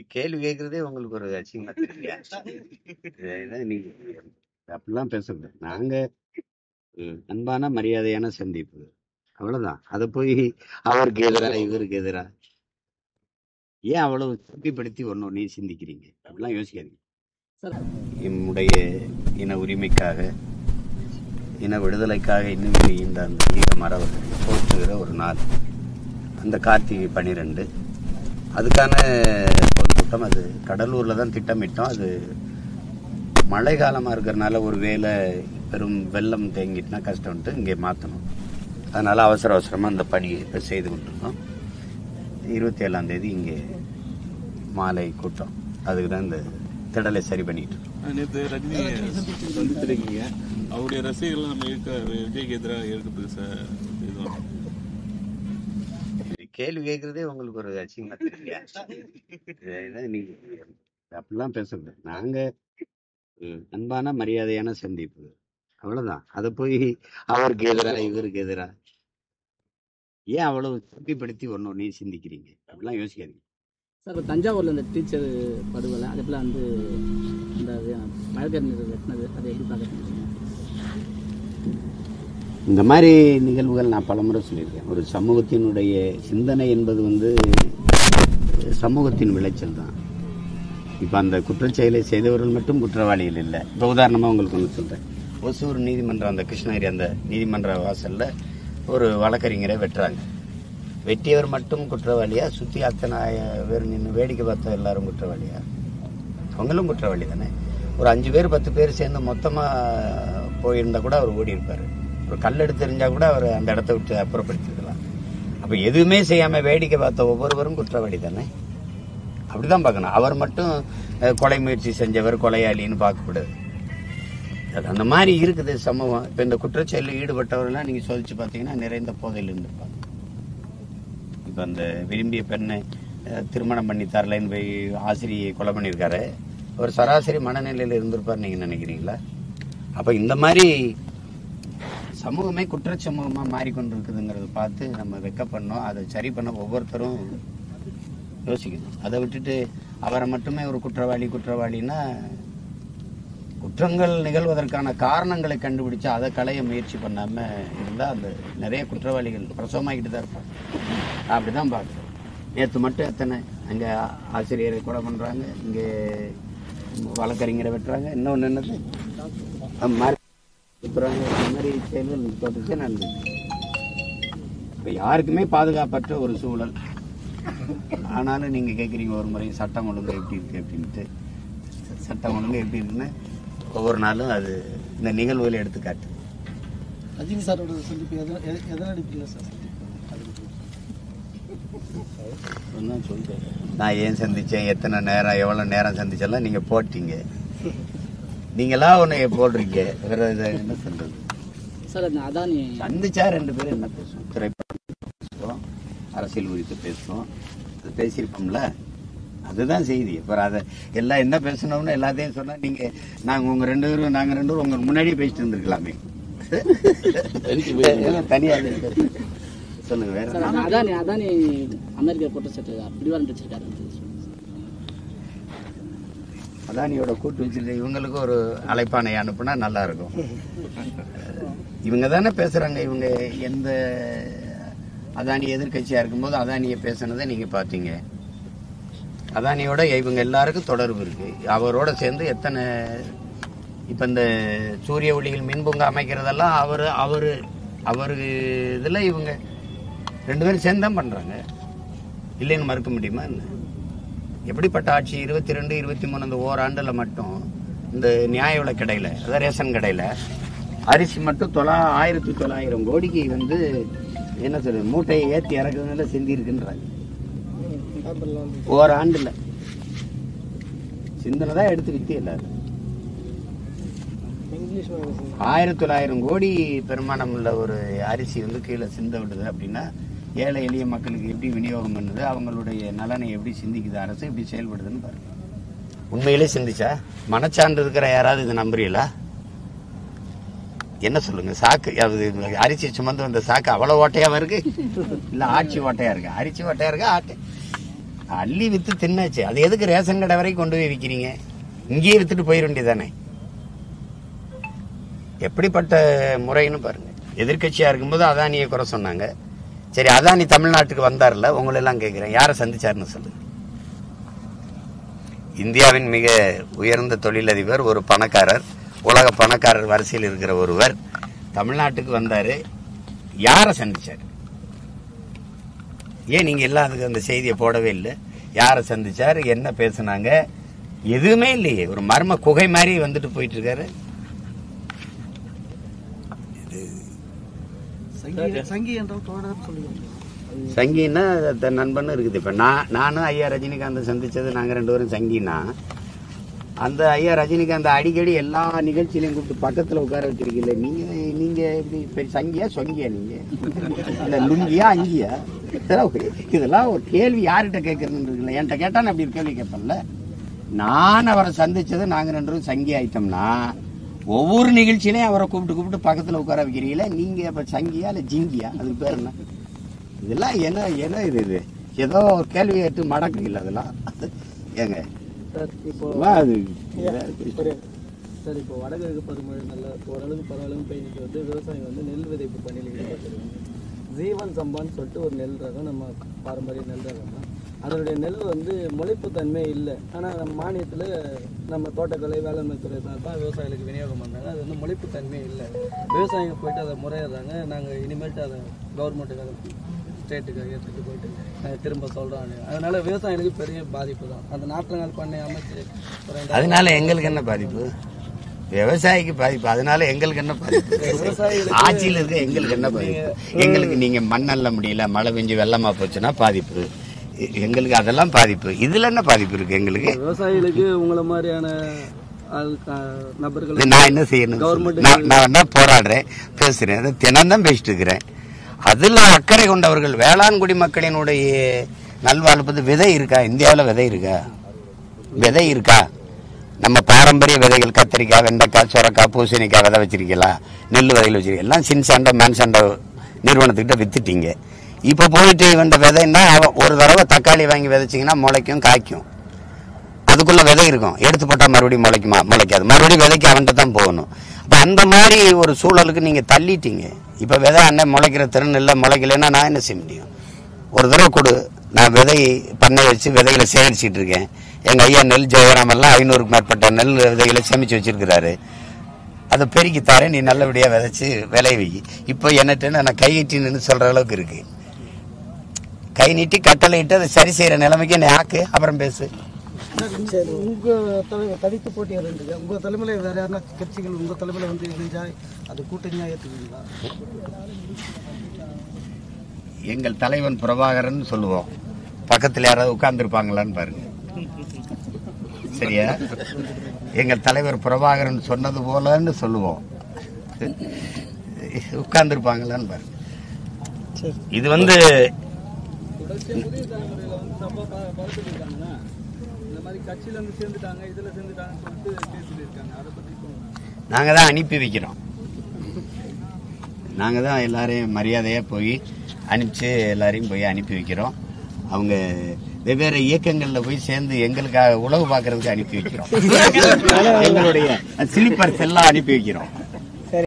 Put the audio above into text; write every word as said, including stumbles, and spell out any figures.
கேள்வி கேட்கறதே உங்களுக்கு ஒரு அசிங்கமா தெரியலையா? நீங்க அப்படிலாம் பேசக்கூடாது. நாங்க அன்பான மரியாதையான சந்திப்பு, அவ்வளவுதான். அதை போய் அவருக்கு எதிரா இவருக்கு எதிரா ஏன் அவ்வளவு திருப்திப்படுத்தி ஒன்னும் நீ சிந்திக்கிறீங்க? அப்படிலாம் யோசிக்காதீங்க. நம்முடைய இன உரிமைக்காக, இன விடுதலைக்காக இன்னும் இந்த அந்த ஈர மரவர்களை போற்றுகிற ஒரு நாள் அந்த கார்த்திகை பனிரெண்டு. அதுக்கான பொதுக்கூட்டம் அது கடலூர்ல தான் திட்டமிட்டோம். அது மழை காலமா இருக்கிறதுனால ஒரு வேளை பெரும் வெள்ளம் தேங்கிட்டுனா கஷ்டம்ட்டு இங்கே மாற்றணும். அதனால அவசர அவசரமாக அந்த பணியை இப்போ செய்து கொண்டிருந்தோம். இருபத்தி ஏழாம் தேதி இங்கே மாலை கூட்டம், அதுக்கு தான் இந்த திடலை சரி பண்ணிட்டு இருக்கோம். நேற்று ரஜினி சந்திச்சிருக்கீங்க, அவருடைய ரசிகர்கள் நம்ம இருக்க விஜய்க்கு எதிராக இருக்கிறதுக்கு சார் இதுவாங்க. கேள்வி கேட்கறதே உங்களுக்கு ஒரு அசிங்கமா தெரியலையா? நீங்க அப்படிலாம் பேசக்கூடாது. நாங்க அன்பான மரியாதையான சந்திப்பு, அவ்வளவுதான். அதை போய் அவருக்கு எதிரா இவருக்கு எதிரா ஏன் அவ்வளவு திருப்திப்படுத்தி ஒன்னும் நீ சிந்திக்கிறீங்க? அப்படிலாம் யோசிக்காதீங்க. சார், தஞ்சாவூர்ல இந்த டீச்சர் படுகொலை அதுக்குள்ள வந்து இந்த வழக்கறிஞர் வெட்டினது, அதை எப்படி பார்க்குறீங்க? இந்த மாதிரி நிகழ்வுகள் நான் பலமுறை சொல்லியிருக்கேன். ஒரு சமூகத்தினுடைய சிந்தனை என்பது வந்து சமூகத்தின் விளைச்சல் தான். இப்போ அந்த குற்றச்செயலை செய்தவர்கள் மட்டும் குற்றவாளிகள் இல்லை. இப்போ உதாரணமாக உங்களுக்கு ஒன்று சொல்கிறேன். ஒசூர் நீதிமன்றம், அந்த கிருஷ்ணகிரி அந்த நீதிமன்ற வாசலில் ஒரு வழக்கறிஞரை வெட்டுறாங்க. வெட்டியவர் மட்டும் குற்றவாளியா? சுற்றி அத்தனை பேர் நின்று வேடிக்கை பார்த்த எல்லாரும் குற்றவாளியா? அவங்களும் குற்றவாளி தானே. ஒரு அஞ்சு பேர் பத்து பேர் சேர்ந்து மொத்தமாக போயிருந்தா கூட அவர் ஓடி இருப்பார். ஒரு கல் எடுத்து தெரிஞ்சால் கூட அவர் அந்த இடத்த விட்டு அப்புறப்படுத்திருக்கலாம். அப்போ எதுவுமே செய்யாமல் வேடிக்கை பார்த்த ஒவ்வொருவரும் குற்றவாளி தானே. அப்படிதான் பார்க்கணும். அவர் மட்டும் கொலை முயற்சி செஞ்சவர் கொலையாளின்னு பார்க்கக்கூடாது. அந்த மாதிரி இருக்குது சமூகம். இப்போ இந்த குற்றச்செயலில் ஈடுபட்டவர்கள்லாம் நீங்கள் சோதிச்சு பார்த்தீங்கன்னா நிறைந்த போதையில் இருந்திருப்பாங்க. இப்போ அந்த விரும்பிய பெண்ணை திருமணம் பண்ணி தரலைன்னு போய் ஆசிரியை கொலை பண்ணியிருக்காரு. ஒரு சராசரி மனநிலையில் இருந்திருப்பார் நீங்கள் நினைக்கிறீங்களா? அப்போ இந்த மாதிரி சமூகமே குற்ற சமூகமாக மாறிக்கொண்டிருக்குதுங்கிறத பார்த்து நம்ம வெக்கப்படணும். அதை சரி பண்ண ஒவ்வொருத்தரும் யோசிக்கணும். அதை விட்டுட்டு அவரை மட்டுமே ஒரு குற்றவாளி குற்றவாளின்னா, குற்றங்கள் நிகழ்வதற்கான காரணங்களை கண்டுபிடிச்சு அதை களைய முயற்சி பண்ணாம இருந்தா அந்த நிறைய குற்றவாளிகள் பிரசவமாகிட்டு தான் இருப்பாங்க. அப்படிதான் பார்க்குறோம். நேற்று மட்டும் எத்தனை அங்க ஆசிரியரை கொலை பண்றாங்க, இங்கே வழக்கறிஞரை வெட்டுறாங்க, இன்னொன்று என்னது சுத்துறாங்க. இந்த மாதிரி செயல்கள் தோட்டத்தை நடந்து இப்போ யாருக்குமே பாதுகாப்பற்ற ஒரு சூழல். ஆனாலும் நீங்க கேட்குறீங்க ஒரு முறை சட்டம் ஒழுங்கு எப்படி இருக்கு அப்படின்ட்டு. சட்டம் ஒழுங்கு எப்படி இருக்குன்னு ஒவ்வொரு நாளும் அது இந்த நிகழ்வுகளை எடுத்துக்காட்டு. ரஜினி சாரோட சந்திப்பு எதன் அடிப்படையில் சார்? சொல்றேன் நான் ஏன் சந்திச்சேன், எத்தனை நேரம், எவ்வளவு நேரம் சந்திச்செல்லாம் நீங்க போட்டீங்க. நீங்களா ஒன்னு போடுறீங்க. வேற என்ன சொல்றது சார்? அதான் சந்திச்சா ரெண்டு பேரும் என்ன பேசுவோம், திரைப்படம் பேசுவோம், அரசியல் குறித்து பேசுவோம், அது பேசியிருப்போம்ல, அதுதான் செய்தி. அப்புறம் அதை எல்லாம் என்ன பேசணும்னு எல்லாத்தையும் சொன்னா நீங்க நாங்க உங்க ரெண்டு பேரும் நாங்க ரெண்டு பேரும் உங்க முன்னாடியே பேசிட்டு இருந்திருக்கலாமே. தனியா சொல்லுங்க. வேற அதானி அதானி அமெரிக்கா குற்றச்சாட்டு பிடிவாரம் வச்சிருக்காரு. அதானியோட கூட்டு வச்சிருக்க இவங்களுக்கு ஒரு அழைப்பானை அனுப்புனா நல்லா இருக்கும். இவங்க தானே பேசுறாங்க. இவங்க எந்த அதானி எதிர்கட்சியா இருக்கும்போது அதானியை பேசினதை நீங்க பாத்தீங்க. அதானியோட இவங்க எல்லாருக்கும் தொடர்பு இருக்கு. அவரோட சேர்ந்து எத்தனை இப்ப இந்த சூரிய ஒளியில் மின்பூங்கா அமைக்கிறதெல்லாம் அவரு அவரு அவரு இதுல இவங்க ரெண்டு பேரும் சேர்ந்து தான் பண்றாங்க. இல்லைன்னு மறுக்க முடியுமா என்ன? எப்படிப்பட்ட ஆட்சி? இருபத்தி ரெண்டு இருபத்தி மூணு அந்த ஓராண்டுல மட்டும் இந்த நியாய விலை கடையில, அதாவது ரேஷன் கடையில அரிசி மட்டும் தொள்ளா ஆயிரத்தி தொள்ளாயிரம் கோடிக்கு வந்து என்ன சொல்றது மூட்டையை ஏற்றி இறக்குறதுனால சிந்தி இருக்குன்றாங்க. ஓராண்டுல சிந்தனைதான் எடுத்து வித்து எல்லாரும் ஆயிரத்தி தொள்ளாயிரம் கோடி பெருமானம் உள்ள ஒரு அரிசி வந்து கீழே சிந்த விடுது அப்படின்னா ஏழை எளிய மக்களுக்கு எப்படி விநியோகம் பண்ணுது, அவங்களுடைய நலனை எப்படி சிந்திக்குது அரசு, எப்படி செயல்படுதுன்னு பாருங்க. உண்மையிலே சிந்திச்சா மனச்சான்று இருக்கிற யாராவது இதை நம்புறீங்களா? என்ன சொல்லுங்க? சாக்கு அரிசி சுமந்து வந்த சாக்கு அவ்வளவு ஓட்டையாவா இருக்கு? இல்ல ஆட்சி ஓட்டையா இருக்கு? அரிசி ஓட்டையா இருக்கா? ஆட்டை அள்ளி வித்து தின்னாச்சு. அது எதுக்கு ரேஷன் கடை வரைக்கும் கொண்டு போய் விற்கிறீங்க? இங்கேயே வித்துட்டு போயிட வேண்டியதானே? எப்படிப்பட்ட முறைன்னு பாருங்க. எதிர்கட்சியா இருக்கும்போது அதானியை குறை சொன்னாங்க. சரி, அதானி தமிழ்நாட்டுக்கு வந்தார்ல, உங்களெல்லாம் கேட்கிறேன், யாரை சந்திச்சாருன்னு சொல்லுங்க. இந்தியாவின் மிக உயர்ந்த தொழிலதிபர், ஒரு பணக்காரர், உலக பணக்காரர் வரிசையில் இருக்கிற ஒருவர் தமிழ்நாட்டுக்கு வந்தாரு. யாரை சந்திச்சார்? ஏன் நீங்க எல்லாம் அதுக்கு அந்த செய்தியை போடவே இல்லை? யாரை சந்திச்சார், என்ன பேசுனாங்க? எதுவுமே இல்லையே. ஒரு மர்ம குகை மாதிரி வந்துட்டு போயிட்டு இருக்காரு. சங்கின்னா நண்பன் இருக்குது. இப்ப நான் நானும் ஐயா ரஜினிகாந்த் சந்திச்சது, நாங்க ரெண்டு பேரும் சங்கினா, அந்த ஐயா ரஜினிகாந்த் அடிக்கடி எல்லா நிகழ்ச்சியிலையும் கூப்பிட்டு பக்கத்துல உட்கார வச்சிருக்கீங்க. நீங்க நீங்க இப்படி சங்கியா சொங்கியா? நீங்க இல்ல லுங்கியா அங்கியா? இதெல்லாம் ஒரு கேள்வி யார்கிட்ட கேட்கறதுன்னு இருக்குல்ல. என்கிட்ட கேட்டா நான் அப்படி ஒரு கேள்வி கேட்பேன்ல. நான் அவரை சந்திச்சது நாங்க ரெண்டு பேரும் சங்கி ஆயிட்டோம்னா, ஒவ்வொரு நிகழ்ச்சியிலையும் அவரை கூப்பிட்டு கூப்பிட்டு பக்கத்துல உட்கார வைக்கிறீங்களா? நீங்க இப்ப சங்கியா இல்ல ஜிங்கியா? அதுக்கு பேர் என்ன? இதெல்லாம் என்ன என்ன இது இது ஏதோ ஒரு கேள்வி கேட்டு மடக்கு இல்லை அதெல்லாம். ஏங்க சார், இப்போ அது சார் இப்போ வடகிழக்கு பருவமழை நல்ல ஓரளவுக்கு பரவாயில்ல பெய்ஞ்சிட்டு வந்து விவசாயிகள் வந்து நெல் விதைப்பு பணியில் ஈடுபட்டிருக்காங்க. ஜீவன் சம்பான்னு சொல்லிட்டு ஒரு நெல் ரகம், நம்ம பாரம்பரிய நெல் ரகம் தான். அதனுடைய நெல் வந்து முளைப்பு தன்மை இல்லை. ஆனால் நம்ம மானியத்தில் நம்ம தோட்டக்கலை வேளாண்மை துறை தான் விவசாயிகளுக்கு விநியோகம் பண்ணுறாங்க. அது வந்து முளைப்பு தன்மை இல்லை. விவசாயிங்க போயிட்டு அதை முறையிடுறாங்க. நாங்கள் இனிமேல்ட்டு அதை கவர்மெண்ட்டுக்கு ஸ்டேட்டுக்கு எடுத்துகிட்டு போயிட்டு நாங்கள் திரும்ப சொல்கிறோம். அதனால விவசாயிகளுக்கு பெரிய பாதிப்பு தான். அந்த நாற்று பண்ணை அமைச்சு அதனால எங்களுக்கு என்ன பாதிப்பு? விவசாயிக்கு பாதிப்பு. அதனால எங்களுக்கு என்ன பாதிப்பு? ஆட்சியில் இருக்க எங்களுக்கு என்ன பாதிப்பு? எங்களுக்கு நீங்க மண்ணல்ல முடியல, மழை பெஞ்சு வெள்ளமா போச்சுன்னா பாதிப்பு. எங்களுக்கு அதெல்லாம் பாதிப்பு. இதுல என்ன பாதிப்பு இருக்கு எங்களுக்கு? விவசாயிகளுக்கு உங்களை மாதிரியான நபர்கள் நான் என்ன செய்யணும்? நான் என்ன போராடுறேன், பேசுறேன், அதை தினம்தான் பேசிட்டு இருக்கிறேன். அதுல அக்கறை கொண்டவர்கள், வேளாண் குடிமக்களினுடைய நல்வாழ்வு விதை இருக்கா? இந்தியாவில் விதை இருக்கா? விதை இருக்கா? நம்ம பாரம்பரிய விதைகள் கத்திரிக்காய், வெண்டைக்காய், சொரக்காய், பூசணிக்காய் விதை வச்சிருக்கீங்களா? நெல் விதைகள் வச்சிருக்கீங்க. எல்லாம் சின்சாண்டோ மேன்சாண்டோ நிறுவனத்துக்கிட்ட வித்துட்டீங்க. இப்போ போயிட்டு இவன் விதைன்னா ஒரு தடவை தக்காளி வாங்கி விதைச்சிங்கன்னா முளைக்கும், காய்க்கும். அதுக்குள்ள விதை இருக்கும், எடுத்து போட்டால் மறுபடியும் முளைக்குமா? முளைக்காது. மறுபடியும் விதைக்கு அவன்கிட்ட தான் போகணும். அப்போ அந்த மாதிரி ஒரு சூழலுக்கு நீங்கள் தள்ளிட்டீங்க. இப்போ விதை அண்ணன் முளைக்கிற திறன் இல்லை, முளைக்கலைன்னா நான் என்ன செய்ய முடியும்? ஒரு தடவை கொடு, நான் விதை பண்ணை வச்சு விதைகளை சேகரிச்சிட்டு இருக்கேன். எங்கள் ஐயா நெல் ஜெயராமெல்லாம் ஐநூறுக்கு மேற்பட்ட நெல் விதைகளை சேமித்து வச்சிருக்கிறாரு. அதை பெருக்கி தரேன், நீ நல்லபடியாக விதைச்சு விளைய வை. இப்போ என்னட்டு நான் கையிட்டின்னு சொல்கிற அளவுக்கு இருக்கு. கை நீட்டி கட்டளை இட்டு அதை சரி செய்கிற நிலைமைக்கு என்னை ஆக்கு, அப்புறம் பேசு. உங்க தனித்து போட்டியாக இருந்தது. உங்க தலைமையில வேற யாருன்னா கட்சிகள் உங்க தலைமையில வந்து இணைஞ்சா அது கூட்டணியா ஏற்றுக்குவீங்களா? எங்கள் தலைவன் பிரபாகரன் சொல்லுவோம். பக்கத்தில் யாராவது உட்கார்ந்துருப்பாங்களான்னு பாருங்க. சரியா? எங்கள் தலைவர் பிரபாகரன் சொன்னது போலன்னு சொல்லுவோம். உட்கார்ந்துருப்பாங்களான்னு பாருங்க. இது வந்து நாங்க தான் அனுப்பி வைக்கிறோம். நாங்க தான் எல்லாரையும் மரியாதையா போய் அனுப்பிச்சு எல்லாரையும் போய் அனுப்பி வைக்கிறோம். அவங்க வெவ்வேறு இயக்கங்கள்ல போய் சேர்ந்து எங்களுக்காக உழவு பார்க்கறதுக்கு அனுப்பி வைக்கிறோம். எங்களுடைய ஸ்லீப்பர்ஸ் எல்லாம் அனுப்பி வைக்கிறோம்.